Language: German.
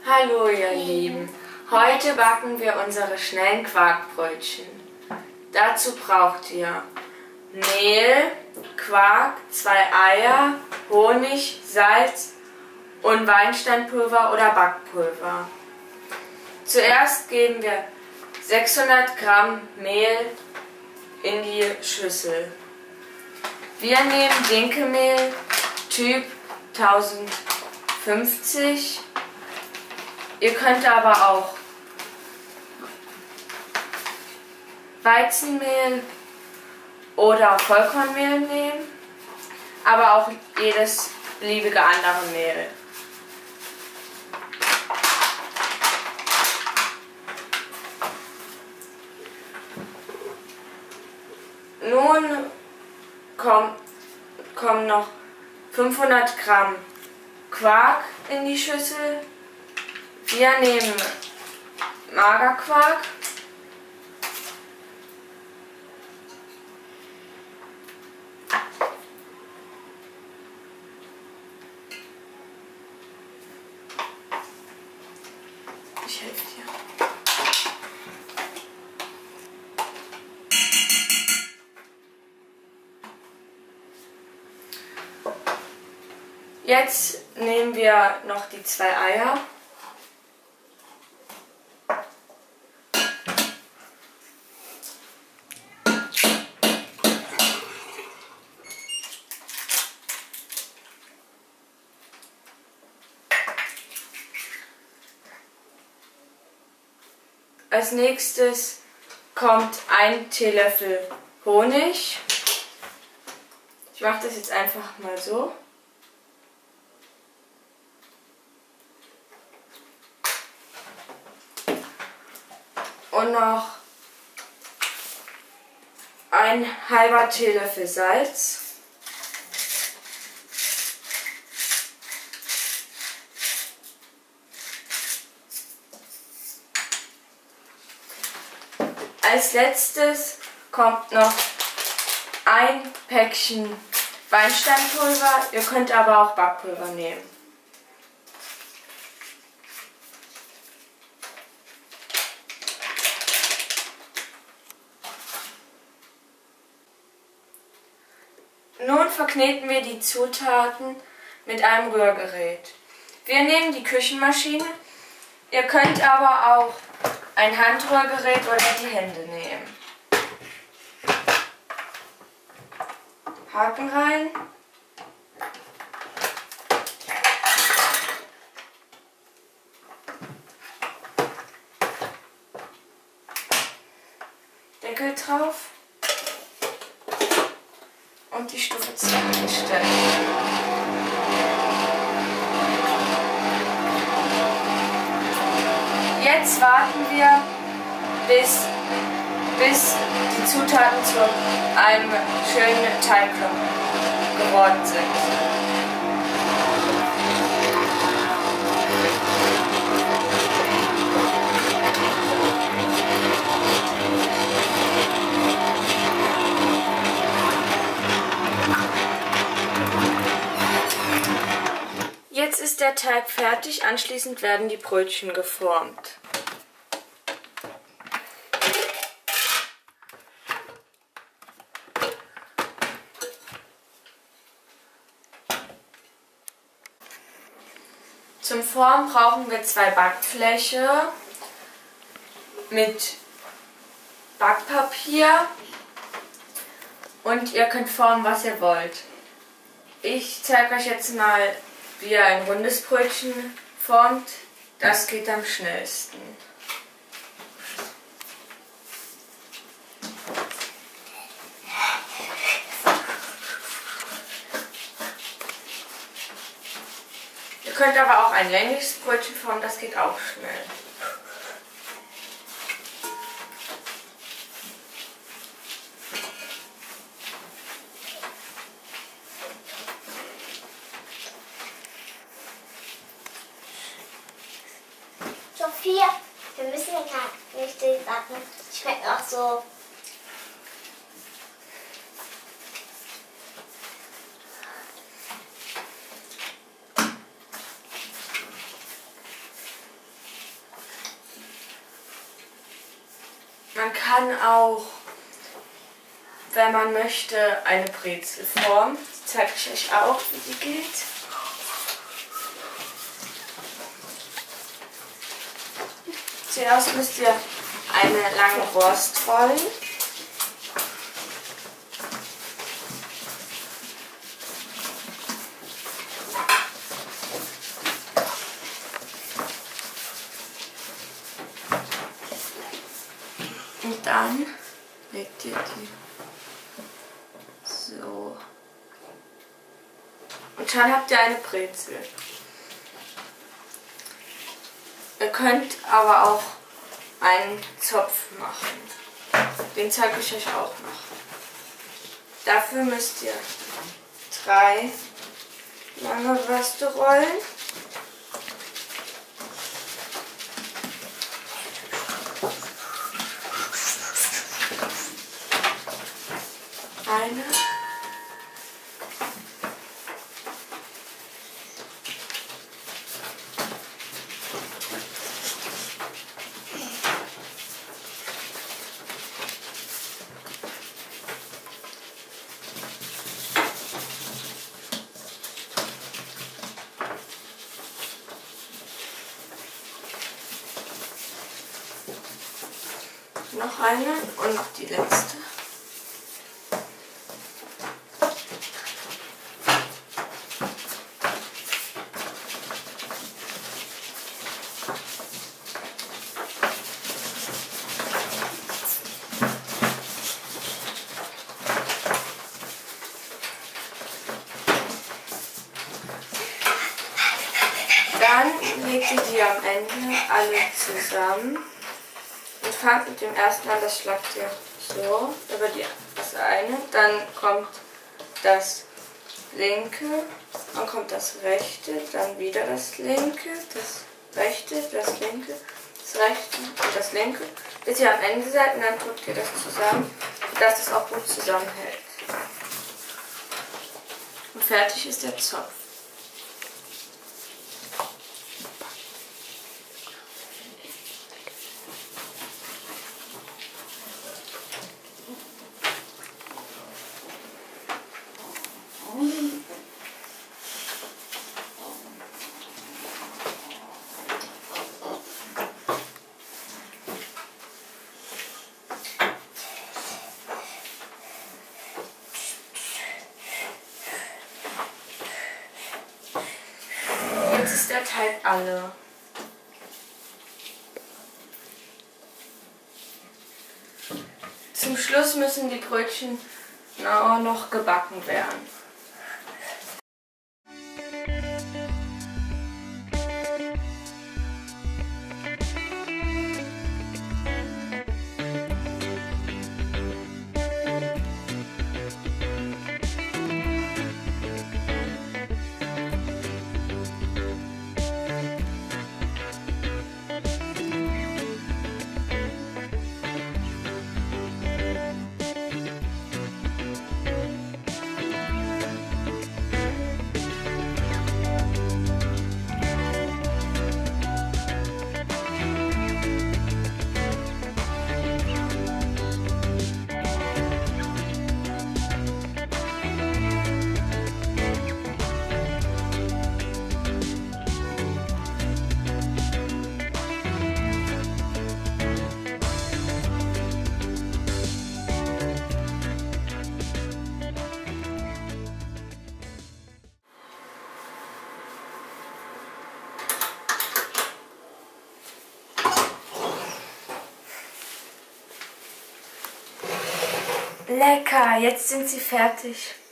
Hallo ihr Lieben, heute backen wir unsere schnellen Quarkbrötchen. Dazu braucht ihr Mehl, Quark, 2 Eier, Honig, Salz und Weinsteinpulver oder Backpulver. Zuerst geben wir 600 Gramm Mehl in die Schüssel. Wir nehmen Dinkelmehl Typ 1050. Ihr könnt aber auch Weizenmehl oder Vollkornmehl nehmen, aber auch jedes beliebige andere Mehl. Nun kommen noch 500 Gramm Quark in die Schüssel. Wir nehmen Magerquark. Ich helfe dir. Jetzt nehmen wir noch die 2 Eier. Als nächstes kommt ein Teelöffel Honig. Ich mache das jetzt einfach mal so. Und noch ein halber Teelöffel Salz. Als letztes kommt noch ein Päckchen Weinsteinpulver. Ihr könnt aber auch Backpulver nehmen. Nun verkneten wir die Zutaten mit einem Rührgerät. Wir nehmen die Küchenmaschine. Ihr könnt aber auch ein Handrührgerät oder die Hände nehmen. Haken rein. Deckel drauf. Und die Stufe 2 einstellen. Jetzt warten wir, bis die Zutaten zu einem schönen Teigklumpen geworden sind. Jetzt ist der Teig fertig, anschließend werden die Brötchen geformt. Zum Formen brauchen wir 2 Backfläche mit Backpapier und ihr könnt formen, was ihr wollt. Ich zeige euch jetzt mal, wie ihr ein rundes Brötchen formt. Das geht am schnellsten. Ihr könnt aber auch ein längliches Brötchen formen, das geht auch schnell. Sophia, wir müssen ja nicht backen. Schmeckt auch so. Man kann auch, wenn man möchte, eine Brezel formen. Die zeige ich euch auch, wie die geht. Zuerst müsst ihr eine lange Wurst rollen. Und dann legt ihr die so. Und schon habt ihr eine Brezel. Ihr könnt aber auch einen Zopf machen. Den zeige ich euch auch noch. Dafür müsst ihr 3 lange Würste rollen. Eine. Noch eine und die letzte. Dann legt ihr die am Ende alle zusammen und fangt mit dem ersten an, das schlagt ihr so über das eine, dann kommt das linke, dann kommt das rechte, dann wieder das linke, das rechte, das linke, das rechte und das linke, bis ihr am Ende seid und dann drückt ihr das zusammen, dass es auch gut zusammenhält. Und fertig ist der Zopf. Jetzt ist der Teig alle. Zum Schluss müssen die Brötchen noch gebacken werden. Lecker, jetzt sind sie fertig.